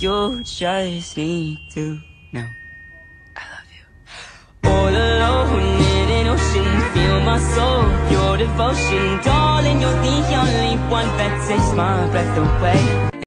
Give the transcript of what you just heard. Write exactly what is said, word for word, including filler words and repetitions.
You just need to know I love you. All alone in an ocean, feel my soul, your devotion. Darling, you're the only one that takes my breath away.